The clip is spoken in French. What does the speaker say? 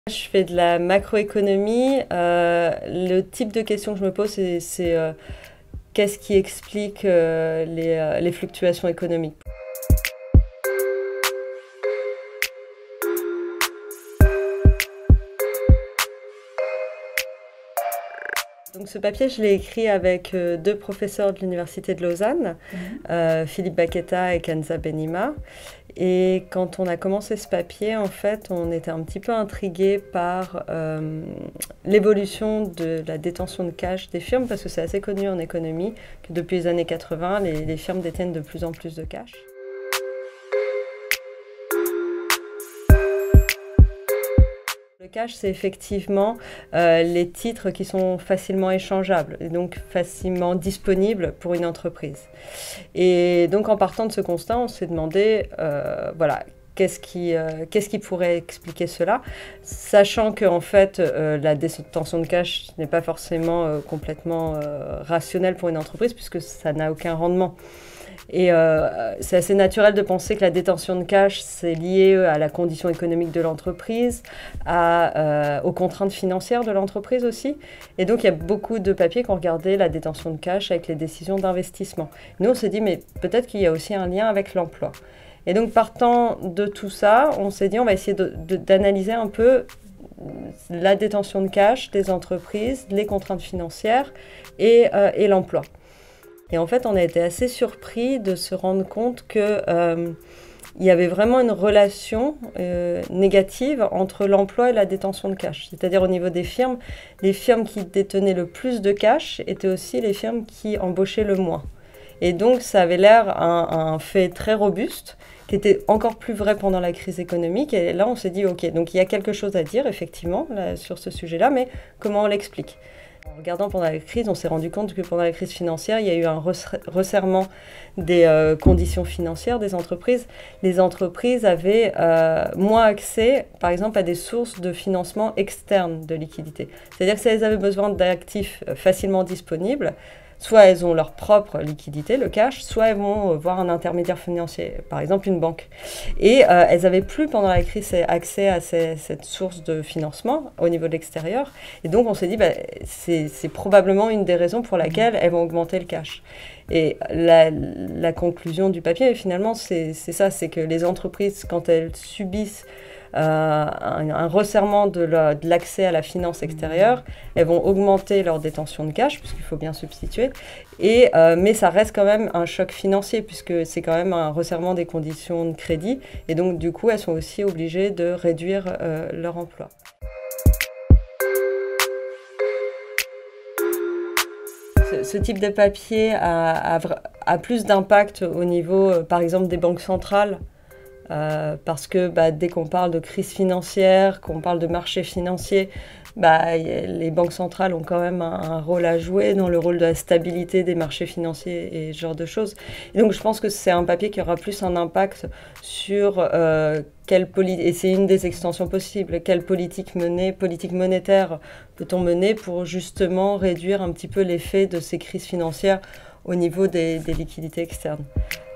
Je fais de la macroéconomie. Le type de question que je me pose, c'est qu'est-ce qui explique les fluctuations économiques? Donc ce papier, je l'ai écrit avec deux professeurs de l'Université de Lausanne, Philippe Bakheta et Kanza Benima. Et quand on a commencé ce papier, en fait, on était un petit peu intrigués par l'évolution de la détention de cash des firmes, parce que c'est assez connu en économie que depuis les années 80, les firmes détiennent de plus en plus de cash. Le cash, c'est effectivement les titres qui sont facilement échangeables et donc facilement disponibles pour une entreprise. Et donc en partant de ce constat, on s'est demandé, voilà, qu'est-ce qui pourrait expliquer cela, sachant que en fait, la détention de cash n'est pas forcément complètement rationnelle pour une entreprise puisque ça n'a aucun rendement. Et c'est assez naturel de penser que la détention de cash, c'est lié à la condition économique de l'entreprise, aux contraintes financières de l'entreprise aussi. Et donc, il y a beaucoup de papiers qui ont regardé la détention de cash avec les décisions d'investissement. Nous, on s'est dit, mais peut-être qu'il y a aussi un lien avec l'emploi. Et donc, partant de tout ça, on s'est dit, on va essayer d'analyser un peu la détention de cash des entreprises, les contraintes financières et l'emploi. Et en fait, on a été assez surpris de se rendre compte qu'il y avait vraiment une relation négative entre l'emploi et la détention de cash. C'est-à-dire au niveau des firmes, les firmes qui détenaient le plus de cash étaient aussi les firmes qui embauchaient le moins. Et donc, ça avait l'air un fait très robuste, qui était encore plus vrai pendant la crise économique. Et là, on s'est dit, OK, donc il y a quelque chose à dire, effectivement, là, sur ce sujet-là, mais comment on l'explique ? En regardant pendant la crise, on s'est rendu compte que pendant la crise financière, il y a eu un resserrement des conditions financières des entreprises. Les entreprises avaient moins accès, par exemple, à des sources de financement externes de liquidité. C'est-à-dire que si elles avaient besoin d'actifs facilement disponibles, soit elles ont leur propre liquidité, le cash, soit elles vont voir un intermédiaire financier, par exemple une banque. Et elles n'avaient plus pendant la crise accès à cette source de financement au niveau de l'extérieur. Et donc on s'est dit, c'est probablement une des raisons pour laquelle elles vont augmenter le cash. Et la conclusion du papier, finalement, c'est ça, c'est que les entreprises, quand elles subissent un resserrement de l'accès à la finance extérieure, elles vont augmenter leur détention de cash, puisqu'il faut bien substituer, mais ça reste quand même un choc financier, puisque c'est quand même un resserrement des conditions de crédit, et donc du coup, elles sont aussi obligées de réduire leur emploi. Ce type de papier a plus d'impact au niveau, par exemple, des banques centrales, parce que dès qu'on parle de crise financière, qu'on parle de marché financier, les banques centrales ont quand même un rôle à jouer dans le rôle de la stabilité des marchés financiers et ce genre de choses. Et donc je pense que c'est un papier qui aura plus un impact sur et c'est une des extensions possibles, quelle politique monétaire peut-on mener pour justement réduire un petit peu l'effet de ces crises financières au niveau des liquidités externes.